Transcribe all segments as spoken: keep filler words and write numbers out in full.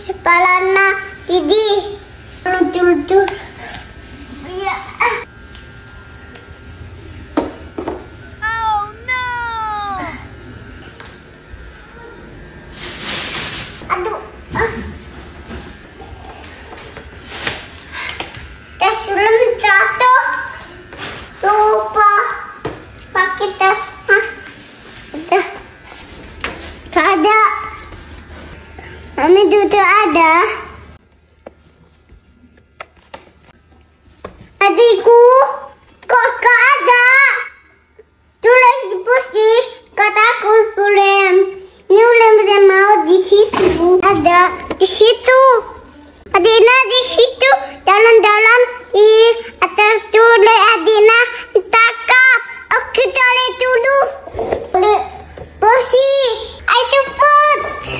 sepalana Didi. Lucu-lucu. Ya. Oh no. Aduh. Ah. Tas belum jatuh. Lupa pakai tas. Hah? Udah. Gak ada. Mami duduk ada. Adikku, kok gak ada? Tulis di pusti, kataku ulem. Ini ulem yang mau di situ. Ada di situ. Adina di situ. Dalam-dalam di atas tulis Adina tangkap. Oke, tulis dulu. Pusti, ayo cepet.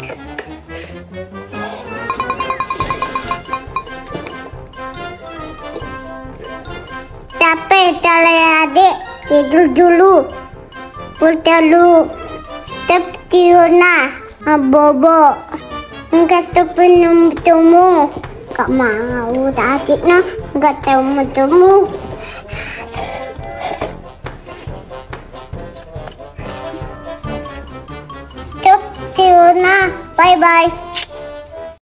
Capek tali adik, tidur dulu. Perlu step Tiona, Bobo. Enggak temu-temu. Gak mau tadi nah, enggak temu-temu. Step Tiona, bye-bye.